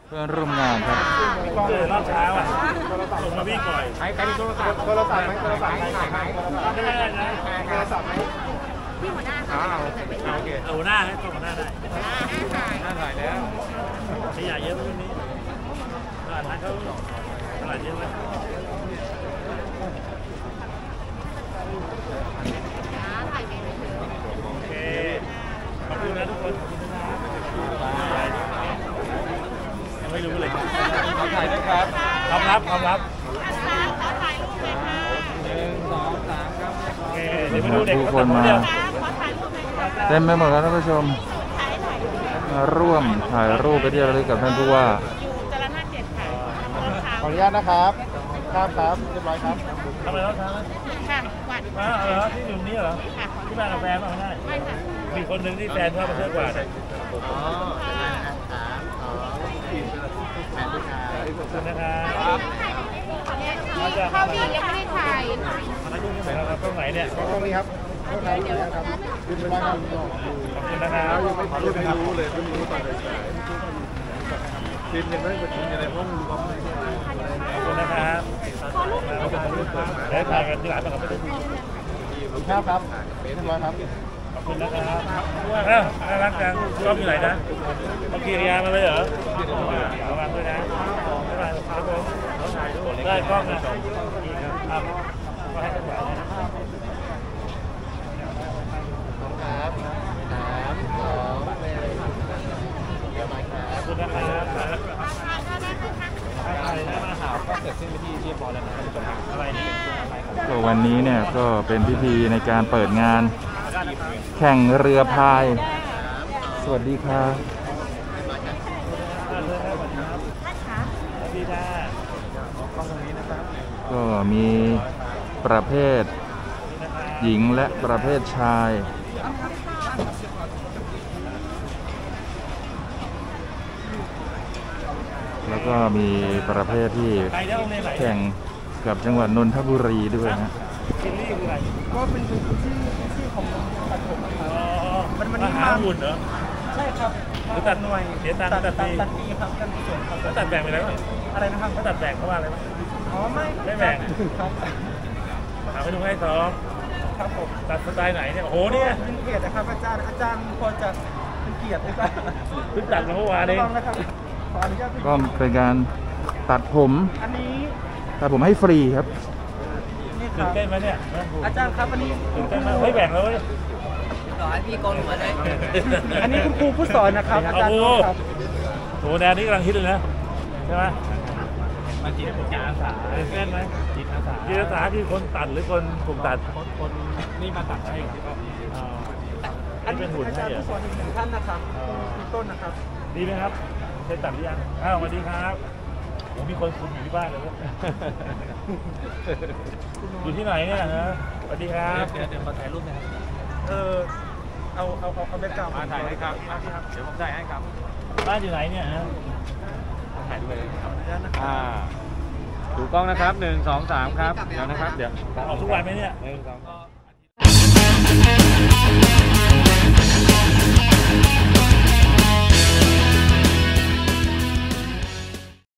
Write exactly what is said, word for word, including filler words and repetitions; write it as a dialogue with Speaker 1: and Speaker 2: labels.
Speaker 1: เพื่อนร่วมงานครับ
Speaker 2: เจอรอบเช้าอ่ะลงมาวิ่งบ่อยใครใครมีโทรศัพท์โทรศัพท์ไหมโทรศัพท์ไหมถ่ายไหมไม่ได้นะโทรศัพท์ไหมพี่หัวหน้าค่ะโอเคหัวหน้าให้ตัวหัวหน้าได้หน้าถ่ายแล้วขยะเยอะไหมวันนี้ตลาดนัดเขาตลาดเยอะไหมโอเคขอบคุณนะทุกคนยังไม่รู้เลยขอถ่ายด้วยครับพร้อมรับพร้อมรับหนึ่งสองสามครับโอเคเดี๋ยวไปดูเด็กทุกคนมา
Speaker 1: เต็มไปหมดแล้วท่านผู้ชมมาร่วมถ่ายรูปไปที่ระลึกกับท่านผู้ว่า
Speaker 3: ขออนุญาตนะครับครับครับเรียบร้อยครับ
Speaker 2: ทำอะไรแล้วครับ
Speaker 4: ค่ะกวาด
Speaker 2: มาเหรอที่อยู่นี่เหรอที่มากับแฟนมาไม่ได้ไม่ค่ะมีคนหนึ่งที่แฟนชอบมาเที่ยวกวาดอ๋อสามสองแฟนด้วยกันขอบคุณนะครับ
Speaker 4: เข้าดียังไม่ได้ถ่าย
Speaker 2: อะไรตรงไหนครับตรงไหนเนี่ย
Speaker 3: ตรงนี้ครับตรงไหนครับยืนไปครับ
Speaker 2: ขอบคุณนะครับ
Speaker 3: ยังไม่ไม่รู้เลยไม่รู้ตอนไหนฟิล์มยังไม่ไปถึงยังไงห้องรู้ว่า
Speaker 2: ขอบคุณนะครับแล้วถ่ายกันที่หลังต้องกับไม่ได้
Speaker 3: ครับครับเรียบร้อยครับ
Speaker 2: ขอบคุณนะครับอ้าวน่ารักจังกล้องอยู่ไหนนะเมื่อกี้ยามาเลยเหรอระวังด้วยนะไม่เป็นไรครับผมได้กล้องนะครับก็ให้กันไหวนะครับ
Speaker 3: ครับสามสองหนึ่งเรียบร้อยครับ
Speaker 2: ขอบคุณนะครับ
Speaker 3: ก็เสร็จสิ้นพิธีเรียบร้อยแล้วนะครับ
Speaker 2: อะไรนี่
Speaker 1: ก็วันนี้เนี่ยก็เป็นพิธีในการเปิดงานแข่งเรือพายสวัสดีครับก็มีประเภทหญิงและประเภทชายแล้วก็มีประเภทที่แข่งกับจังหวัดนนทบุรีด้วยนะ
Speaker 3: ก็เป็นชื่อชื่อของตัดผม
Speaker 2: มันมันนี่มาหุ่นเหรอ
Speaker 3: ใช่ครับ
Speaker 2: หรือตัดหน่วยเดี๋ยวตัดตัดปี
Speaker 3: ตัดปีครับตัดส่วนครับ
Speaker 2: แล้วตัดแบ่งไปแล้ว
Speaker 3: อะไรนะครับ
Speaker 2: เขาตัดแบ่งเขาว่าอะไรไหม
Speaker 3: อ๋อไม่
Speaker 2: ไม่แบ่ง
Speaker 3: ครับ
Speaker 2: ถามไปดูให้ซ้อม
Speaker 3: ครับผม
Speaker 2: ตัดสไตล์ไหนเนี่ยโอ้โหเนี่ย
Speaker 3: เป็นเกียรตินะครับอาจารย์อาจารย์พอจะเป็นเกียรติหรือเปล่า
Speaker 2: เพิ่งตัดมาเมื่อวานเอง
Speaker 1: ก็เป็นการตัดผม
Speaker 3: อันนี้
Speaker 1: ตัดผมให้ฟรีครับ
Speaker 2: ตื่นเต้นไหมเนี่ย
Speaker 3: อาจารย์ครับอันนี้
Speaker 2: ตื่นเต้นไหมไม่แบ่งเลย
Speaker 4: ต่อให้พี่โกนหัวเลย
Speaker 3: อันนี้คุณครูผู้สอนนะครับอาจารย์ครับ
Speaker 2: โหแนวนี้กำลังฮิตเลยนะใช่ไหมมาจิตอาสาตื่นเต้นไหมจิตอาสาจิตอาสาคือคนตัดหรือคนกลุ่มตัดคนนี่มาตัดให้
Speaker 3: อันนี้เป็นหุ่นให้ผู้สอนอีกหนึ่งท่านนะครับคุณต้นนะครับ
Speaker 2: ดีไหมครับเคยตัดหรือยังอ้าวสวัสดีครับผมมีคนคุมอยู่ที่บ้านเลยอยู่ที่ไหนเนี่ยนะสวัสดีครับ
Speaker 3: เดี๋ยวเดี๋ยวมาถ่ายรูปนะครับเออเอาเอาเอาแบ็คกราวด์
Speaker 2: มาถ่ายให้ครับเดี๋ยวผมถ่ายให้ครับบ้านอยู่ไหนเนี่ยฮะถ่ายด้วยครับอ่าดูกล้องนะครับหนึ่งสองสามครับเดี๋ยวนะครับเดี๋ยวออกทุกวันไหมเนี่ยหนึ่งสอง